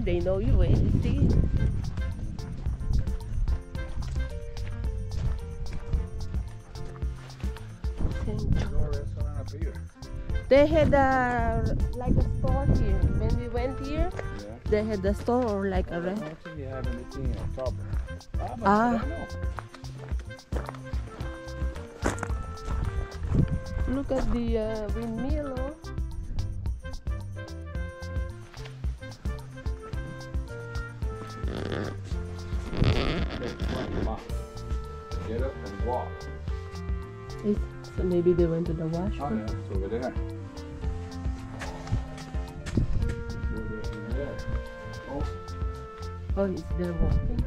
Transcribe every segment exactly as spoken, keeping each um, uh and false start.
they know you, eh? See? They had a like a store here. When we went here, Yeah. they had a store or like a I restaurant. don't think you have anything on top. Ah, but Ah. I don't know. Look at the uh, windmill, oh. Come on. Get up and walk. It's- So maybe they went to the Oh, washroom. yeah, it's over there. It's over there. Oh, Oh, he's there walking.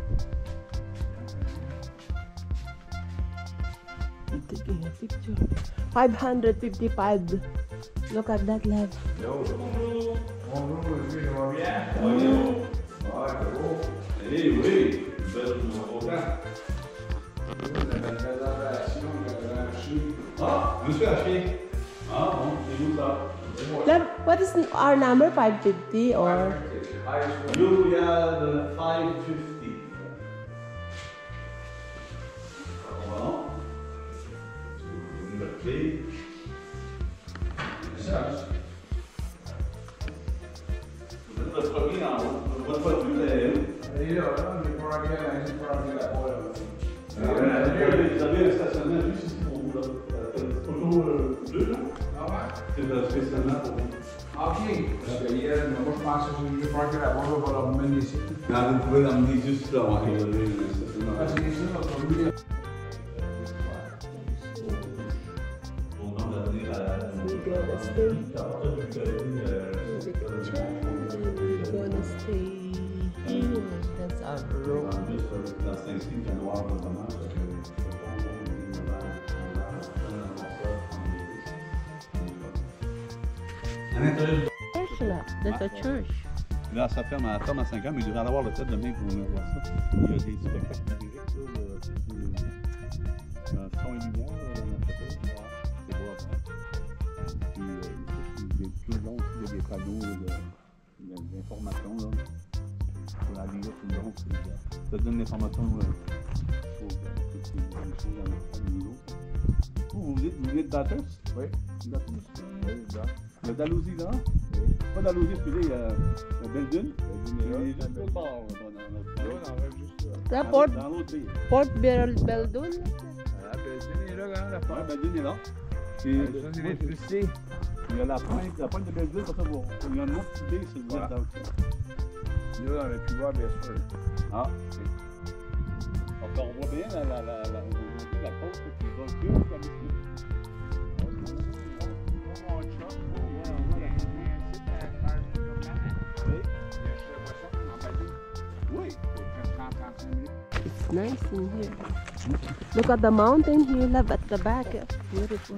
He's taking a picture. five hundred fifty-five. Look at that left. bonjour, monsieur, ça va bien? Oui, Ouais, c'est beau. eh oui, belle content. Vous avez une présentation que vous avez achetée. Ah, je me suis acheté. Ah bon, c'est où ça? That, what is our number? five fifty or? You have five fifty. Voilà. Tu me le clé. Vous êtes le premier en haut. Votre voiture est où? Et là, là, j'ai pas regardé, j'ai pas regardé la boîte. Vous avez vous avez un stationnement juste ici pour vous, là. Photo deux, là. Ah ouais? C'est le stationnement pour vous. Ok. Parce que hier, moi, je pensais que j'ai pas regardé la boîte pour l'emmener ici. Ah, vous pouvez l'emmener juste là, ouais, il y a le stationnement. Ah, c'est ici, là, pour lui. Au nom d'avenir à la... We're gonna stay. We're gonna stay here. That's our road. Dans cet instant, il fait noir notamment. À l'intérieur Church là. That's a church. là, ça ferme à, ferme à cinq ans, mais il devrait en avoir le fait demain pour venir voir ça. Il y a des spectacles directs, là, le- c'est tout, euh, son et lumière, là, dans la chapelle. C'est beau à voir. Puis, euh, il- tout le long, il y a des panneaux là, il y a des informations, là. Pour la lire tout le long, c'est, euh, ça donne l'information euh, sur euh, toutes les les choses dans le niveau. Vous, vous êtes, vous êtes Bathurst? Oui. Bathurst? Oui, là. Le Dalhousie, là? Oui. Pas Dalhousie, excusez, il y a la Belle-Dune. Belle-Dune est là. Il est juste l'autre bord, là, dans notre Là, on en rêve juste là. La Dans- Port, Dans l'autre ville. Port Bel Beldon. La Belle-Dune est là, quand la Ouais, porte. Belle-Dune est là. Et Ah, ça, c'est l'électricité. il y a la pointe, la pointe de Belle-Dune, comme ça, bon, il y a une autre idée si vous Voilà. êtes dans le coin. Là, dans le couloir, bien sûr. Ah, ok. Donc, on voit bien la, la, la, la, la, la côte qui va le cul, comme ici. Oui. It's nice in here. Look at the mountain here, love at the back. Beautiful.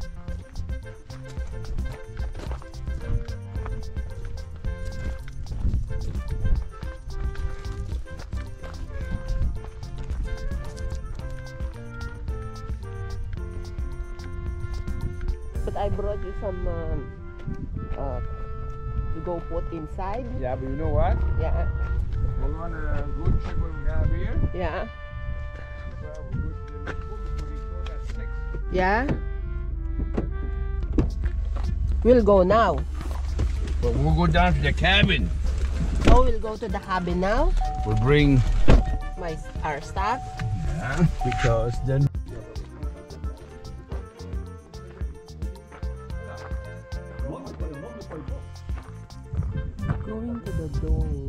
But I brought you some um, uh, to go put inside. Yeah, but you know what? Yeah, We're on a good trip when we have here. yeah, Well, we're good to the book before we go at six. yeah. We'll go now. But we'll go down to the cabin. Oh, we'll go to the cabin now. We'll bring. My our staff. Yeah, because then. Going to the dome.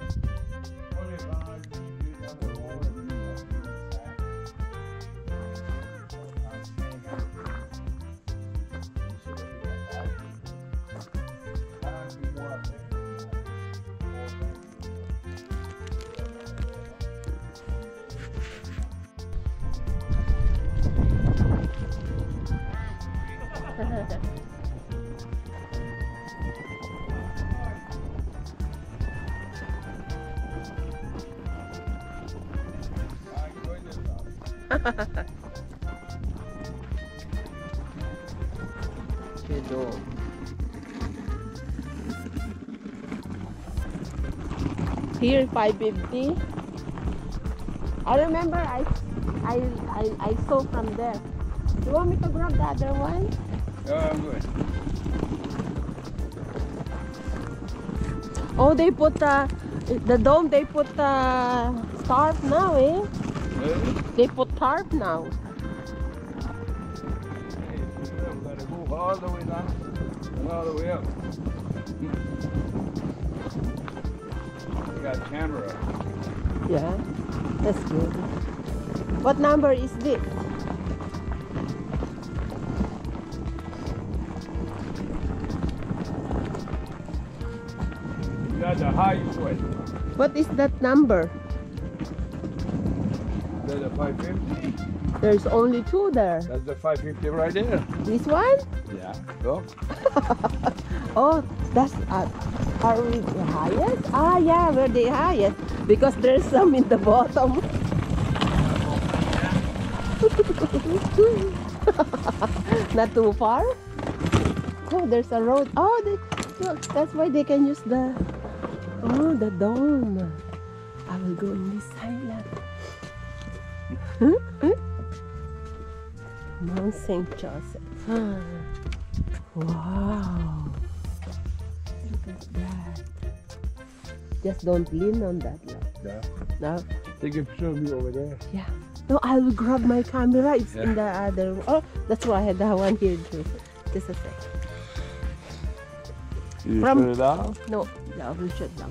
The dome. Here five fifty. I remember I, I, I, I saw from there. You want me to grab the other one? Yeah, I'm good. Oh, they put uh, the dome. They put uh, tarp now, eh? Really? They put tarp now. Hey, you gotta move all the way down and all the way up. You got camera. Yeah, that's good. What number is this? You got the highest one. What is that number? That's the five fifty. There's only two there. That's the five fifty right there. This one? Yeah. Look. Oh, that's uh, are we the highest? Ah, yeah, we're the highest because there's some in the bottom. Not too far. Oh, there's a road. Oh, they, look, that's why they can use the oh the dome. I will go in this side lang. Mount Saint Joseph. Wow. Look at that. Just don't lean on that. Like. Yeah. No? Take a picture of me over there. Yeah. No, I will grab my camera. It's Yeah. in the other. Oh, that's why I had that one here too. Just a sec. You From- shut it down? No, yeah, I will shut down.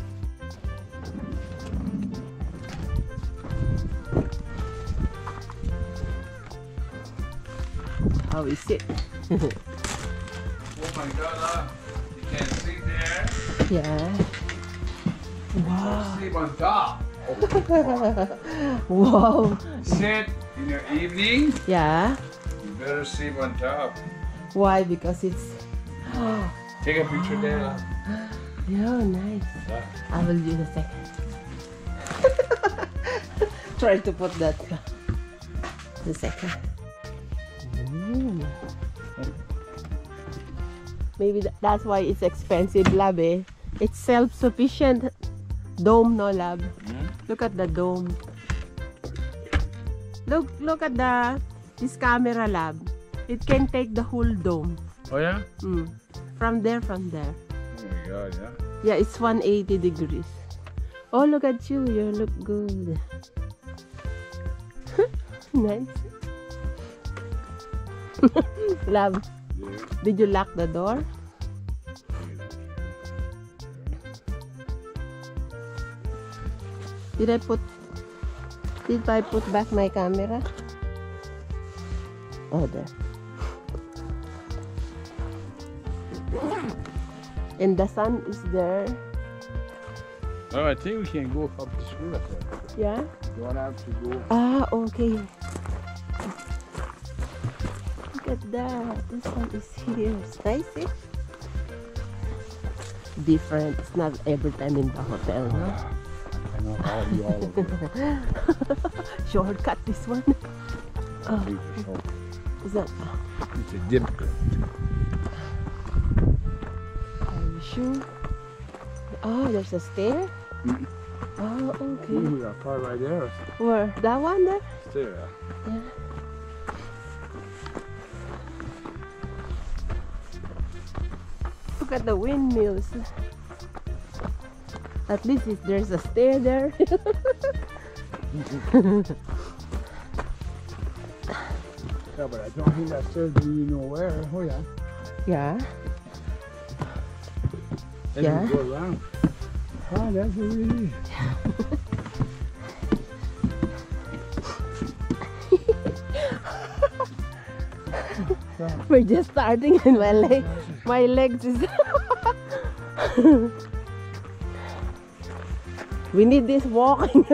How is it? Oh my God! Uh, you can sit there. Yeah. Wow. Sleep on top. Wow. Sit in the evening. Yeah. You better sleep on top. Why? Because it's. Take a picture there. Yeah, nice. Yeah. I will use a second. Try to put that. The second. Mm. Maybe tha- that's why it's expensive, lab. Eh? It's self-sufficient dome, no, lab. Hmm? Look at the dome. Look, look at the this camera, lab. It can take the whole dome. Oh yeah? Mm. From there, from there. Oh my God! Yeah. Yeah, it's one hundred eighty degrees. Oh, look at you. You look good. Nice. Love, Yeah. did you lock the door? Did I put Did I put back my camera? Oh, there. And the sun is there. Oh, I think we can go up the school up there. Yeah? You wanna have to go? Ah, okay. Look at that. This one is here. It's nice, eh? Different. It's not every time in the hotel, no? I know how you all over. Shortcut, this one. Oh, is that? It's a dip. Are you sure? Oh, there's a stair? Mm. Oh, okay. Ooh, that part right there. Where? That one there? Stair. Yeah. Look at the windmills. At least if there's a stair there. Yeah, but I don't think that stairs lead you nowhere. Oh yeah. Yeah. Then Yeah. you go around. Ah, that's really. We're just starting and my leg, my legs is. We need this walking.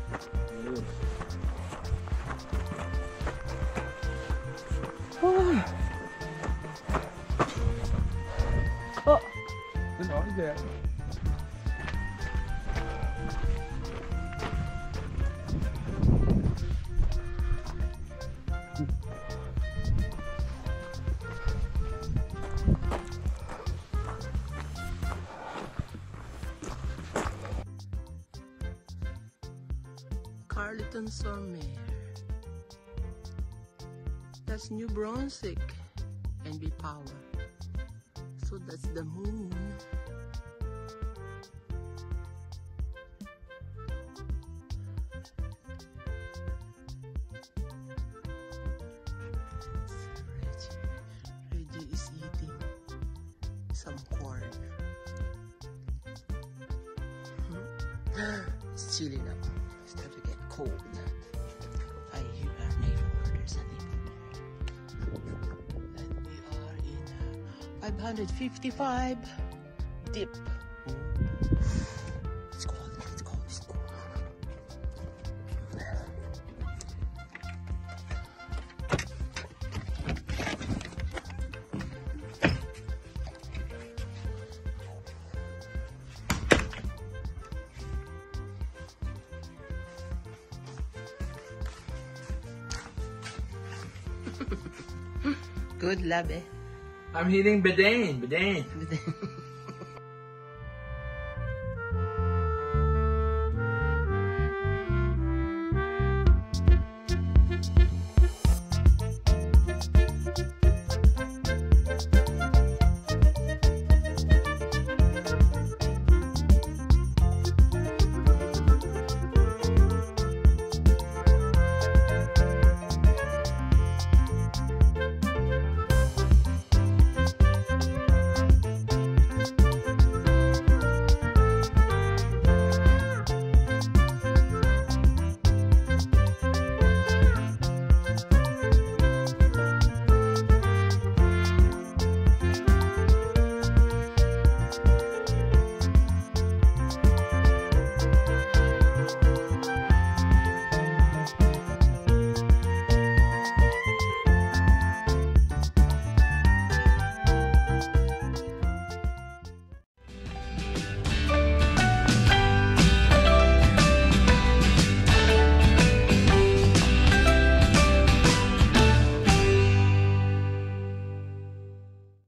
Oh, No, it's there. Metropolitan-sur-Mer. That's New Brunswick and be power. So that's the moon. Reggie, Reggie is eating some corn. It's chilly now. It's starting to get cold. I hear our neighbor orders something. And we are in five hundred fifty-five dip. It's cold, it's cold, it's cold. Good, Labe. I'm eating Bedane, Bedane.